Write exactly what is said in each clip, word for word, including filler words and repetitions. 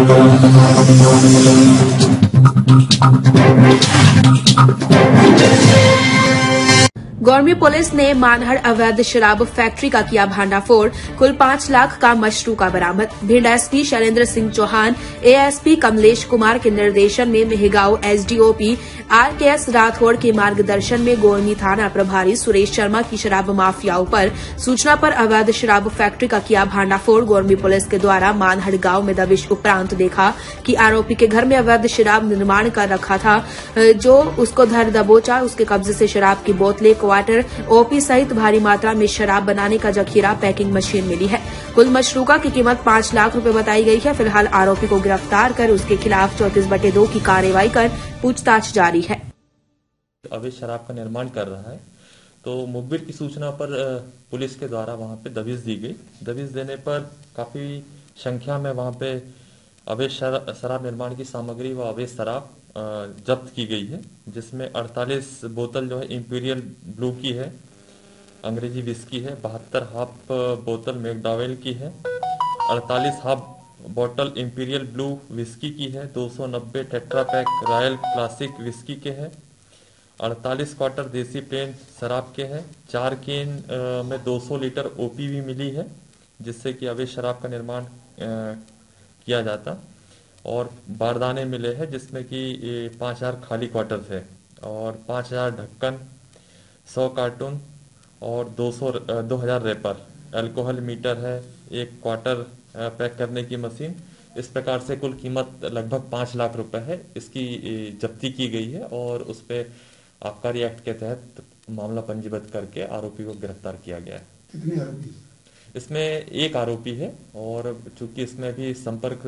Gormi police ने मानहड़ अवैध शराब फैक्ट्री का किया भांडाफोड़। कुल पांच लाख का मशरूका बरामद। भिंड एसपी शैलेंद्र सिंह चौहान, एएसपी कमलेश कुमार के निर्देशन में Mehgaon SDOP R K S Rathore के मार्गदर्शन में गौरमी थाना प्रभारी सुरेश शर्मा की शराब माफियाओं पर सूचना पर अवैध शराब फैक्ट्री का किया भांडाफोड़। गौरमी पुलिस के द्वारा मानहड़ गांव में दबिश उपरांत देखा कि आरोपी के घर में अवैध शराब निर्माण कर रखा था, जो उसको धर दबोचा। उसके कब्जे से शराब की बोतलें, क्वार्टर, ओपी सहित भारी मात्रा में शराब बनाने का जखीरा, पैकिंग मशीन मिली है। कुल मशरूका की कीमत पांच लाख रुपए बताई गई है। फिलहाल आरोपी को गिरफ्तार कर उसके खिलाफ चौतीस बटे दो की कार्रवाई कर पूछताछ जारी है। अवैध शराब का निर्माण कर रहा है, तो मुखबिर की सूचना पर पुलिस के द्वारा वहां पे दबिश दी गई। दबिश देने पर काफी संख्या में वहां पे अवैध शराब निर्माण की सामग्री व अवैध शराब जब्त की गई है, जिसमें अड़तालीस बोतल जो है इंपीरियल ब्लू की है, अंग्रेजी विस्की है, बहत्तर हाफ बोतल मैकडॉवेल की है, अड़तालीस हाफ बोतल इंपीरियल ब्लू विस्की की है, दो सौ नब्बे tetra pack Royal Classic whisky के हैं, अड़तालीस क्वार्टर देसी प्लेन शराब के हैं, चार केन में दो सौ लीटर ओपी भी मिली है, जिससे कि अवैध शराब का निर्माण किया जाता, और बारदाने मिले हैं जिसमें कि पाँच हजार खाली क्वार्टर थे, और पाँच हजार ढक्कन, सौ कार्टून और दो सौ दो हजार रैपर, अल्कोहल मीटर है, एक क्वार्टर पैक करने की मशीन। इस प्रकार से कुल कीमत लगभग पाँच लाख रुपए है। इसकी जब्ती की गई है और उस पर आबकारी एक्ट के तहत मामला पंजीबद्ध करके आरोपी को गिरफ्तार किया गया है। कितने आरोपी? इसमें एक आरोपी है, और चूंकि इसमें भी संपर्क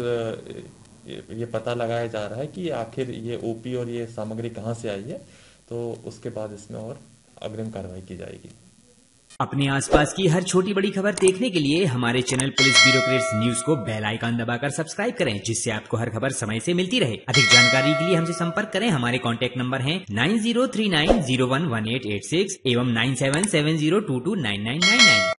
ये पता लगाया जा रहा है कि आखिर ये ओपी और ये सामग्री कहां से आई है, तो उसके बाद इसमें और अग्रिम कार्रवाई की जाएगी। अपने आसपास की हर छोटी बड़ी खबर देखने के लिए हमारे चैनल पुलिस ब्यूरो क्रेट्स न्यूज को बेल आइकन दबाकर सब्सक्राइब करें, जिससे आपको हर खबर समय से मिलती रहे। अधिक जानकारी के लिए हमसे संपर्क करें। हमारे कॉन्टैक्ट नंबर हैं nine zero three nine zero one one eight eight six एवं nine seven seven zero two two nine nine nine nine.